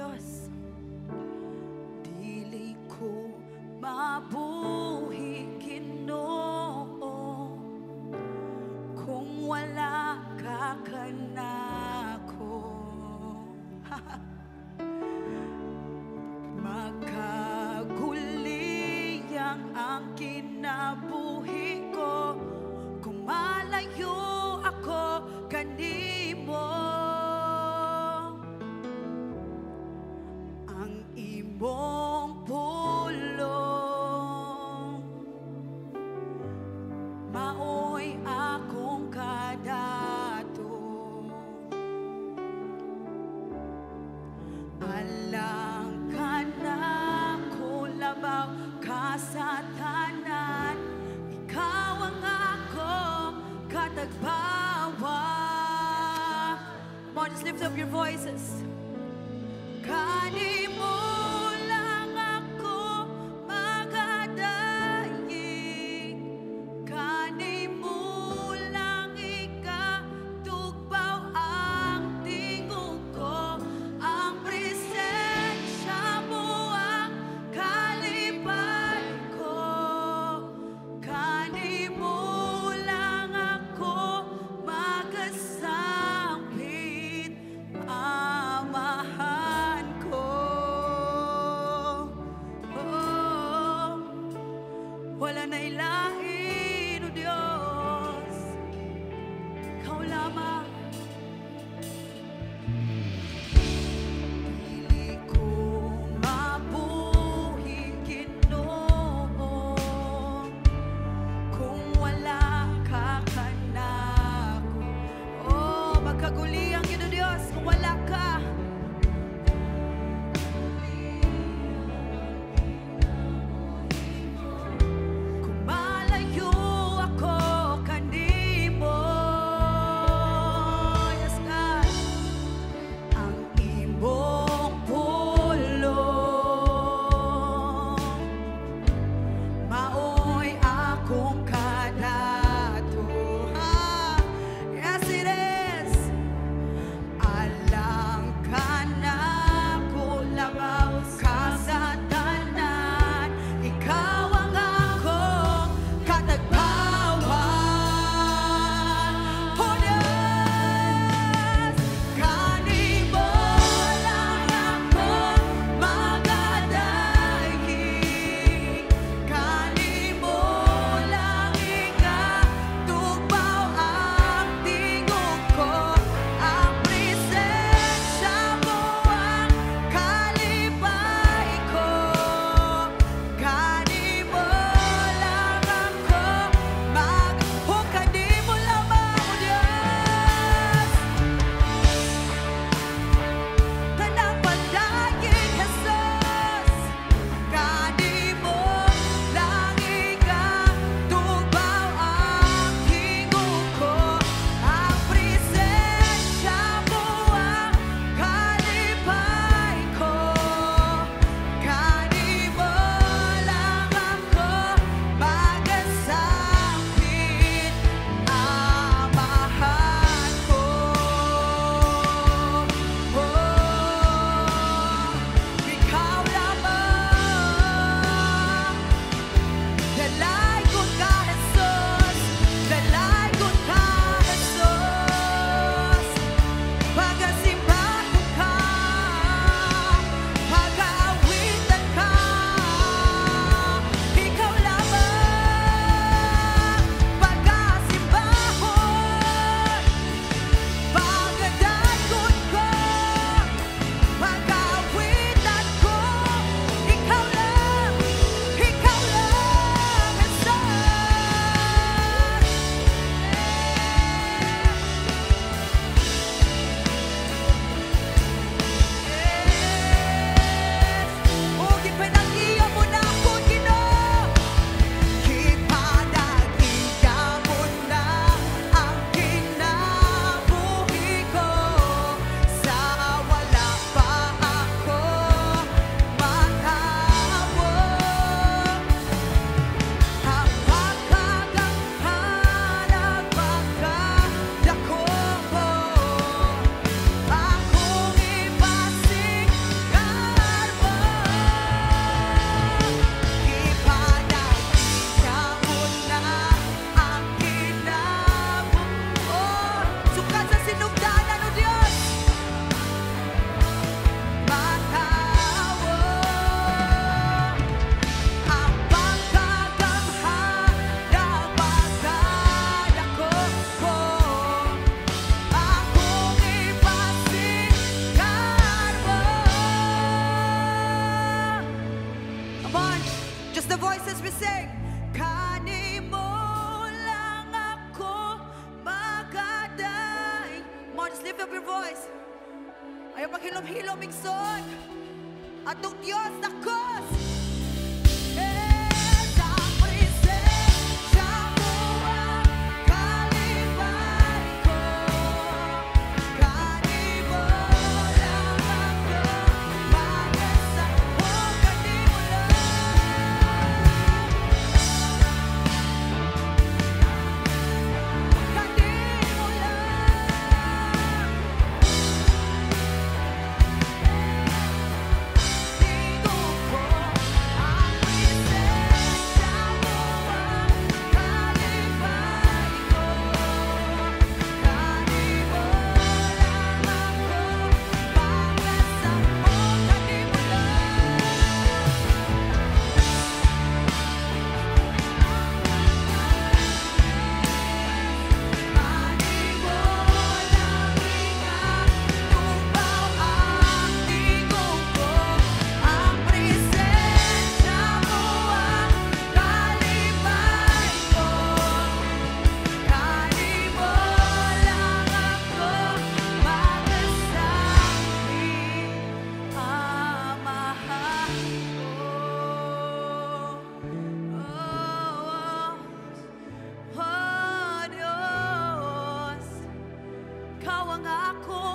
Diyos. Dili ko mabuhi, Ginoo, kung wala ka kanako. Magkaguliyang ang kinabuhi ko kung malayo ako kanimo. Ang imong pulong maoy akong kadato. Alang ka na ko labaw ka sa tanan, ikaw ang akong katagbawa. Come on, just lift up your voices. Kanimo lang ako magadaig, kanimo lang ikatugbaw ang tingog ko, ang presensya mo ang kalipay ko. Kanimo lang ako magasambit, amahan ko. Oh, wala na ilahin, O Diyos, Ikaw lamang. Dili ko mabuhi, Ginoo, kung wala ka kanako. Oh, magkaguliyang yun, O Diyos, kung wala ka. Kung sing. Kanimo lang ako magadaig. Come on, just lift up your voice. Ayaw paghilom-hilom, Igsoon. Atong Diyos na kos. Sa presensya mo ang kalibay ko. Kanimo lang ako magasa. Oh, kanimo lang. Kanimo lang. Tingog ko ang presensya mo ang kalibay ko. Kanimo lang ako magasa. Oh, kanimo Kanimo lang tubaw ang tingog ko. Ang presensya mo ang kalibay ko. Kanimo lang ako magsasabi, Amahan ko. Oh, Diyos, Ikaw ang ako